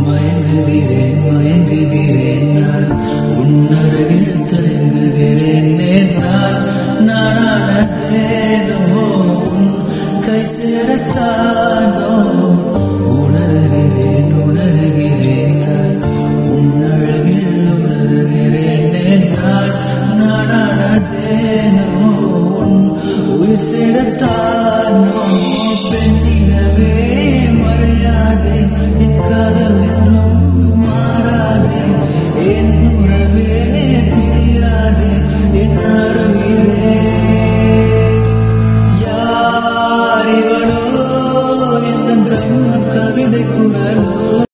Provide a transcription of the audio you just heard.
மயங்குகிறேன் மயங்குகிறேன் நான் உன்னருகில் தயங்குகிறேன் நான் நானானதேனோ உன் கை சேரத்தானோ உணர்கிறேன் உணர்கிறேன் நான் உன்னழகில் உணர்கிறேன் நான் நானானதேனோ உன் உயிர் சேரத்தானோ பெண்ணினவே மறையாதே என் காதல் என்றும் மாறாதே என் உறவே பிரியாதே என் அருகிலே யார் இவளோ எந்த பிரம்மன் கவிதை குரலோ